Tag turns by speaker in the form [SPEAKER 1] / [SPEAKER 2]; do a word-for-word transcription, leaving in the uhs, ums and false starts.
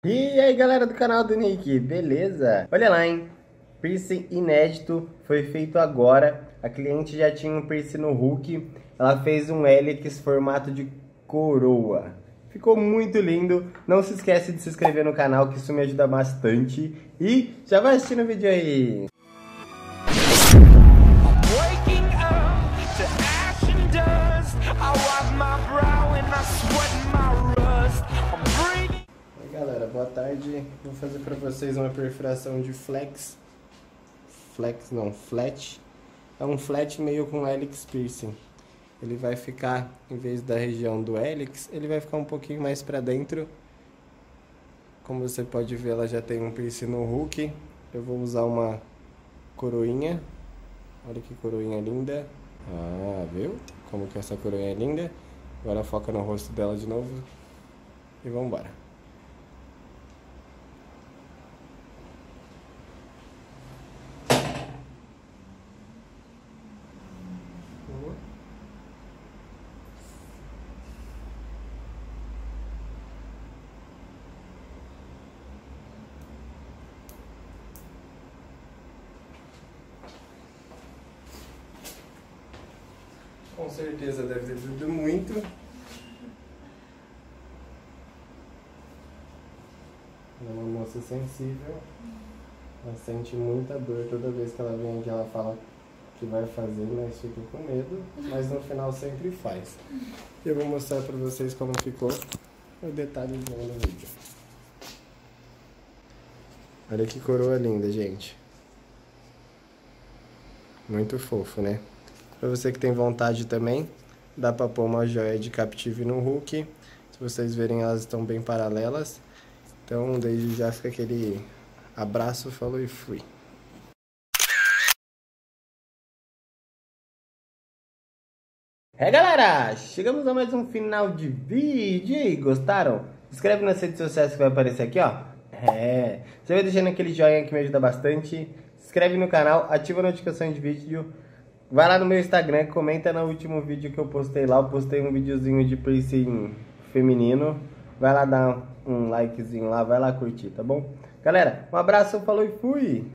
[SPEAKER 1] E aí galera do canal do Nick, beleza? Olha lá, hein? Piercing inédito, foi feito agora. A cliente já tinha um piercing no Hulk. Ela fez um hélix formato de coroa. Ficou muito lindo. Não se esquece de se inscrever no canal, que isso me ajuda bastante. E já vai assistindo o vídeo aí. Galera, boa tarde. Vou fazer para vocês uma perfuração de flex. Flex não, flat. É um flat meio com hélix piercing. Ele vai ficar, em vez da região do hélix, ele vai ficar um pouquinho mais para dentro. Como você pode ver, ela já tem um piercing no Hulk. Eu vou usar uma coroinha. Olha que coroinha linda. Ah, viu? Como que essa coroinha é linda. Agora foca no rosto dela de novo. E vamos embora. Com certeza deve ter doído muito. Ela é uma moça sensível. Ela sente muita dor toda vez que ela vem aqui. Ela fala que vai fazer, mas fica com medo. Mas no final sempre faz. Eu vou mostrar pra vocês como ficou o detalhe do vídeo. Olha que coroa linda, gente. Muito fofo, né? Pra você que tem vontade também, dá pra pôr uma joia de Captive no Hulk. Se vocês verem, elas estão bem paralelas. Então, desde já fica aquele abraço, falou e fui. É galera, chegamos a mais um final de vídeo. E aí, gostaram? Se inscreve nas redes sociais que vai aparecer aqui, ó. É, você vai deixando aquele joinha que me ajuda bastante. Se inscreve no canal, ativa a notificação de vídeo. Vai lá no meu Instagram, comenta no último vídeo que eu postei lá. Eu postei um videozinho de piercing feminino. Vai lá dar um likezinho lá, vai lá curtir, tá bom? Galera, um abraço, falou e fui!